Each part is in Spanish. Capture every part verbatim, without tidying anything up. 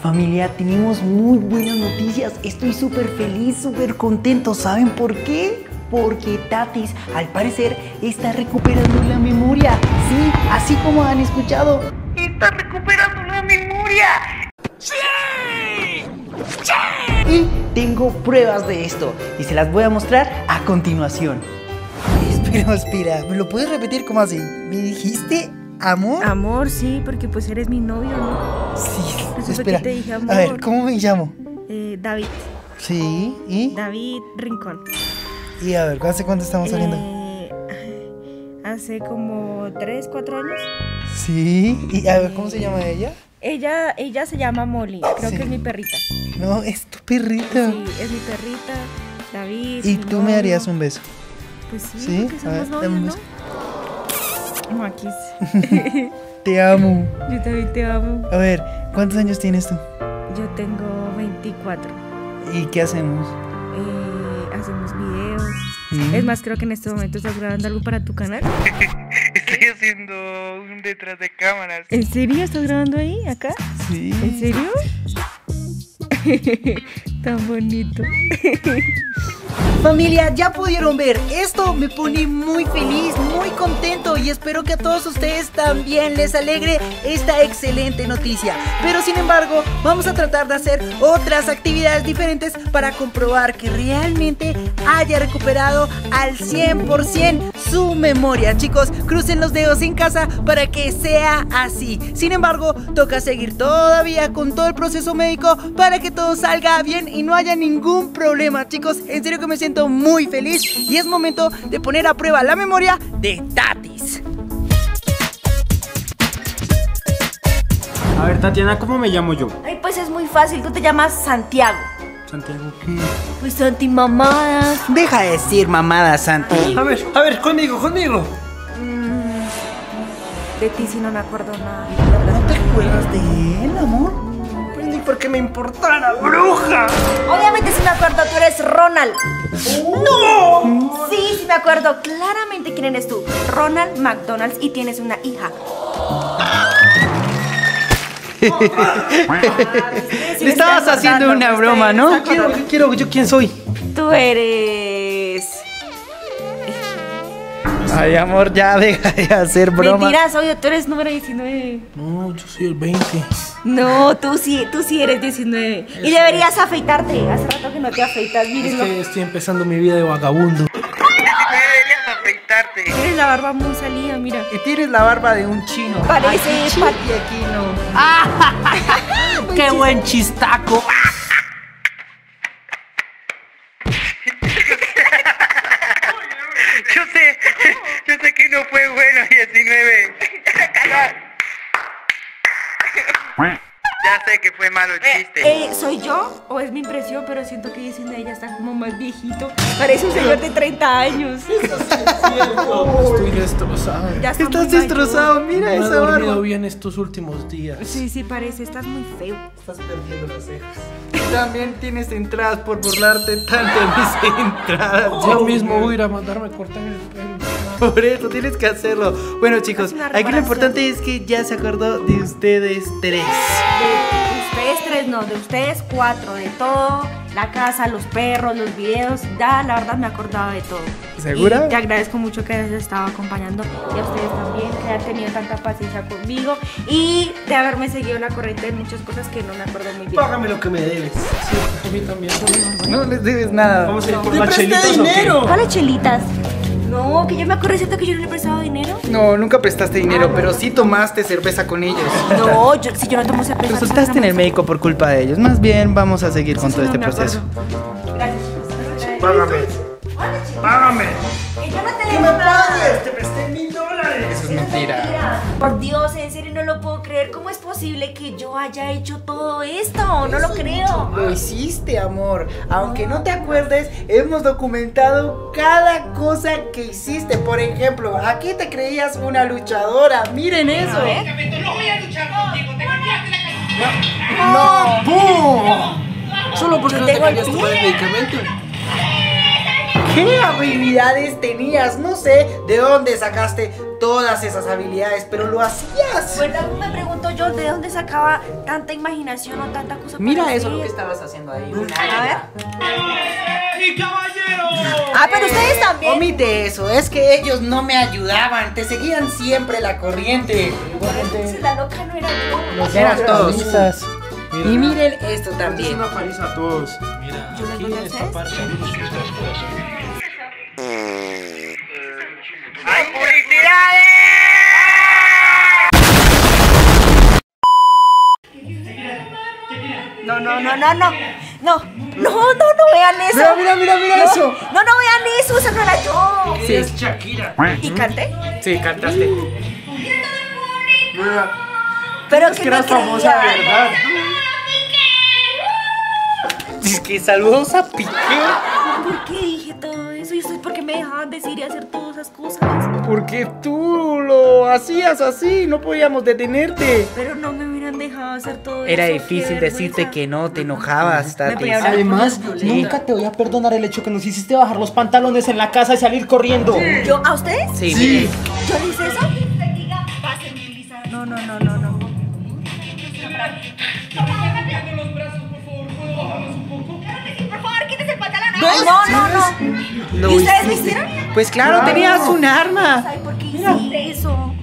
Familia, tenemos muy buenas noticias. Estoy súper feliz, súper contento. ¿Saben por qué? Porque Tatis, al parecer, está recuperando la memoria. Sí, así como han escuchado, está recuperando la memoria. ¡Sí! ¡Sí! Y tengo pruebas de esto y se las voy a mostrar a continuación. Espera, espera, ¿me lo puedes repetir como así? ¿Me dijiste amor? Amor, sí, porque pues eres mi novio, ¿no? Sí, Pues espera. te dije amor. A ver, ¿cómo me llamo? Eh, David. Sí, ¿y? David Rincón. Y a ver, ¿hace cuánto estamos saliendo? Eh, hace como tres, cuatro años. Sí, y a ver, ¿cómo se llama ella? Ella, ella se llama Molly, creo Sí. que es mi perrita. No, es tu perrita. Sí, es mi perrita, David. Y mi tú me novio. darías un beso. Pues sí, ¿Sí? porque A ver, somos dame un novios, beso. ¿no? Maquis. Te amo. Yo también te amo. A ver, ¿cuántos años tienes tú? Yo tengo veinticuatro. ¿Y qué hacemos? Eh, hacemos videos. ¿Sí? Es más, creo que en este momento estás grabando algo para tu canal. Estoy haciendo un detrás de cámaras. ¿En serio? ¿Estás grabando ahí? ¿Acá? Sí. ¿En serio? Tan bonito. Familia, ya pudieron ver, esto me pone muy feliz, muy contento y espero que a todos ustedes también les alegre esta excelente noticia. Pero sin embargo, vamos a tratar de hacer otras actividades diferentes para comprobar que realmente haya recuperado al cien por ciento su memoria. Chicos, crucen los dedos en casa para que sea así. Sin embargo, toca seguir todavía con todo el proceso médico para que todo salga bien y no haya ningún problema. Chicos, en serio que me siento muy feliz y es momento de poner a prueba la memoria de Tatis. A ver, Tatiana, ¿cómo me llamo yo? Ay, pues es muy fácil, tú te llamas Santiago. Santiago, ¿qué? Pues Santi mamadas. Deja de decir mamada, Santi. A ver, a ver, conmigo, conmigo. De ti sí no me acuerdo nada. ¿No te acuerdas de él, amor? Pues ni porque me importara, bruja. Obviamente sí me acuerdo, tú eres Ronald. ¡No! Sí, sí me acuerdo claramente quién eres tú. Ronald McDonald's y tienes una hija. Le estabas haciendo una broma, ¿no? Quiero, quiero, ¿yo quién soy? Tú eres... Ay, amor, ya deja de hacer broma. Mentiras, oye, tú eres número diecinueve. No, yo soy el veinte. No, tú sí, tú sí eres diecinueve. Y deberías afeitarte. Hace rato que no te afeitas, Es mírenlo. que estoy empezando mi vida de vagabundo. Deberías afeitarte. Tienes la barba muy salida, mira. Y tienes la barba de un chino. Parece Aquí, pat- y aquí no. ¡Qué buen chistaco! Yo sé, yo sé que no fue bueno diecinueve. Ya sé que fue malo chiste. Eh, ¿soy yo? ¿O es mi impresión? Pero siento que diecinueve ya está como más viejito. Parece un señor de treinta años. Estoy destrozado. Ya está Estás muy destrozado, mayor. mira No he esa dormido barba. bien estos últimos días. Sí, sí, parece. Estás muy feo. Estás perdiendo las cejas. También tienes entradas por burlarte tanto de mis entradas. Yo mismo voy a ir a mandarme a cortar el pelo. Por eso tienes que hacerlo. Bueno, chicos, Es una aquí lo reparación. importante es que ya se acordó de ustedes tres. De ustedes tres, no, de ustedes cuatro, de todo, la casa, los perros, los videos, ya la verdad me acordaba de todo. ¿Segura? Y te agradezco mucho que hayas estado acompañando y a ustedes también, que hayan tenido tanta paciencia conmigo y de haberme seguido la corriente de muchas cosas que no me acuerdo muy bien. Págame lo que me debes. Sí, a mí también. No les debes nada. Vamos a ir por ¿Te las presté chelitas o qué? dinero? ¿Cuáles chelitas? No, que yo me acuerdo, ¿cierto que yo no le he prestado dinero? No, nunca prestaste dinero, pero sí tomaste cerveza con ellos. No, yo, si yo no tomo cerveza. Resultaste en el médico por culpa de ellos. Más bien, vamos a seguir con todo este proceso. Gracias. Págame. Págame. Que yo no te debo nada. Te presté mil dólares. Eso es mentira. Por Dios, en serio no lo puedo creer. ¿Cómo es posible que yo haya hecho todo esto? No lo creo. Lo hiciste, amor. Aunque no te acuerdes, hemos documentado cada cosa que hiciste. Por ejemplo, aquí te creías una luchadora. Miren eso. A ver. No voy a luchar contigo, te cambiaste la ¡No! ¡Pum! Solo porque no te tengo el querías tomar el pie. medicamento. ¿Qué habilidades tenías? No sé de dónde sacaste todas esas habilidades, pero lo hacías. Bueno, me pregunto yo de dónde sacaba tanta imaginación o tanta cosa. Mira para eso decir. lo que estabas haciendo ahí. A ver. ¡Y caballero! Ah, pero ustedes también. Omite eso, es que ellos no me ayudaban, te seguían siempre la corriente. Entonces la loca no era yo. Los Eran todos. palizas. Y miren esto Es también. una paliza a todos. Mira, Yo les aquí doy a en esta ustedes. parte. No, no, no, no, no. No, no, no, no vean eso. Mira, mira, mira, mira No, eso. No, no vean eso, esa no era yo. Sí, es Shakira. ¿Y canté? Sí, cantaste. Pero Es que que no eras famosa, creía. ¿verdad? Es que saludos a Piqué. ¿Por qué dije todo eso? ¿Y ustedes por qué me dejaban decir y hacer todas esas cosas? Porque tú lo hacías así, no podíamos detenerte. Pero no me hubieran dejado hacer todo Era eso. difícil qué decirte vergüenza. que no, te enojabas, Me Tati. podía hablar Además, con voz violenta. nunca te voy a perdonar el hecho que nos hiciste bajar los pantalones en la casa y salir corriendo. ¿Yo? ¿A ustedes? Sí, Sí. ¿Yo le hice eso? No, no, no, no, no. No, no, no, no. Lo ¿Y ustedes me hiciste. hicieron? Pues claro, tenías un arma. Ay, ¿por qué hice eso?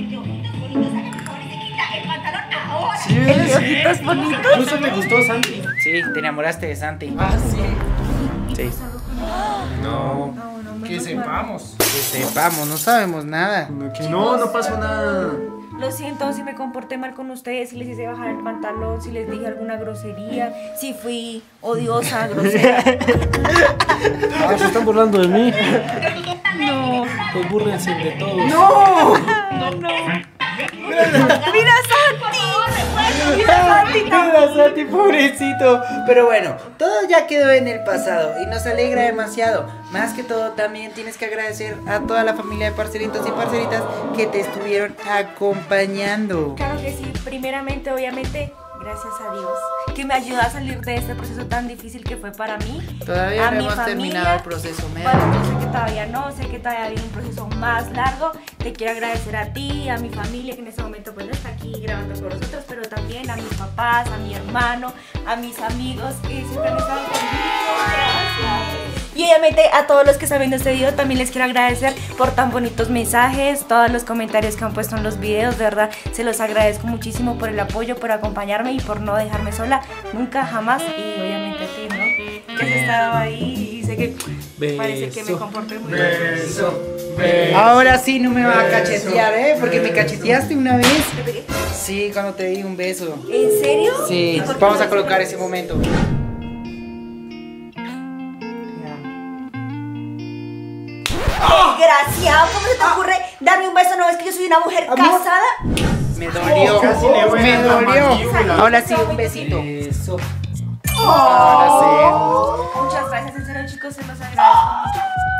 Sí, ¿El de ojitos bonitos? Incluso me gustó Santi. Sí, te enamoraste de Santi. Ah, sí. Sí. No. No, no, Que menos mal. sepamos. Que sepamos, no sabemos nada. Que no, no pasó nada. Lo siento si me comporté mal con ustedes, si les hice bajar el pantalón, si les dije alguna grosería, si fui odiosa, grosera. Ah, se están burlando de mí. No. Pues búrrense de todos. ¡No! No, no. Mira Santi. Mira Santi Mira, también. Santi, pobrecito. Pero bueno, todo ya quedó en el pasado y nos alegra demasiado. Más que todo, también tienes que agradecer a toda la familia de parceritos y parceritas que te estuvieron acompañando. Claro que sí, primeramente, obviamente, gracias a Dios, que me ayudó a salir de este proceso tan difícil que fue para mí. Todavía A no mi hemos familia, terminado el proceso, Mel. Bueno, yo sé que todavía no, sé que todavía viene un proceso más largo. Te quiero agradecer a ti, a mi familia que en este momento pues no está aquí grabando con nosotros, pero también a mis papás, a mi hermano, a mis amigos que siempre han estado conmigo. Gracias. Y obviamente a todos los que están viendo este video también les quiero agradecer por tan bonitos mensajes, todos los comentarios que han puesto en los videos, de verdad se los agradezco muchísimo por el apoyo, por acompañarme y por no dejarme sola, nunca, jamás. Y obviamente a ti, ¿no? Que has estado ahí y sé que parece que me comporté muy bien. Beso. Ahora sí no me va a cachetear, ¿eh? Porque me cacheteaste una vez. ¿Te pegué? Sí, cuando te di un beso. ¿En serio? Sí, ¿Y por qué vamos no a colocar ese momento. Desgraciado, ¿cómo se te ocurre darme un beso? ¿No ves que yo soy una mujer casada? Me dolió, Casi le voy me a la dolió. mandíbula. Ahora sí, un besito. Eso. Ahora Muchas gracias, en serio, chicos, se los agradezco.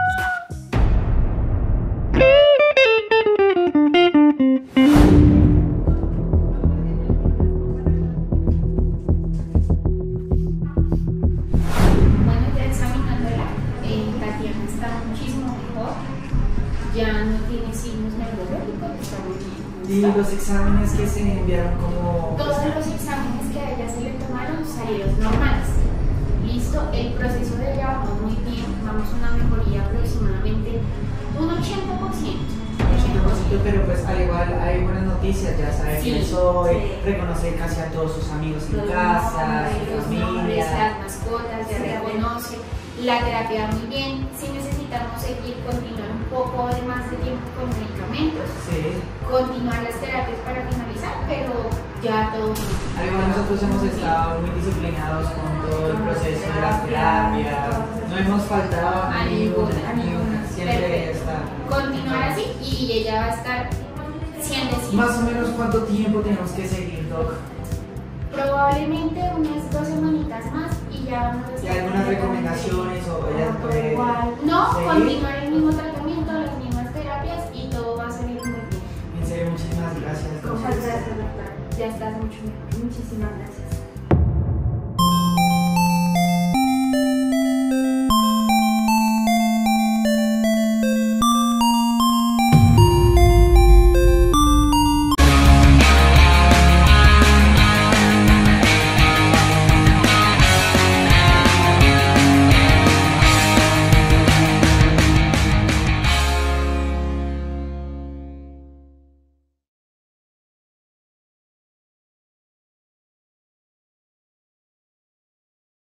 Bueno, ya examinándola, eh, Tatiana está muchísimo mejor, ya no tiene signos neurológicos, está muy bien. Y los exámenes que se enviaron como... Todos los exámenes que a ella se le tomaron salieron normales. Listo, el proceso de ella va muy bien, vamos a una mejoría aproximadamente un ochenta por ciento. Pero pues al igual hay buenas noticias, ya sabe Sí, quién soy, sí. reconocer casi a todos sus amigos en Los casa, nombres, su los nombres, familia. las mascotas, ya reconoce, la terapia va muy bien. Si necesitamos seguir, continuar un poco de más de tiempo con medicamentos, Sí. continuar las terapias para finalizar, pero ya todo muy bien. Al igual nosotros hemos estado muy disciplinados con todo el proceso de las terapias, no hemos faltado A a ninguna, ninguna, a ninguna, siempre Perfecto. está. Continuar así y ella va a estar cien de cien. Más o menos cuánto tiempo tenemos que seguir, Doc. Probablemente unas dos semanitas más y ya vamos a ¿Y estar. algunas recomendaciones o ella puede No, seguir? continuar el mismo tratamiento, las mismas terapias y todo va a salir muy bien. En serio, muchísimas gracias, Doc. Muchas gracias, doctora. Ya estás mucho mejor. Muchísimas gracias.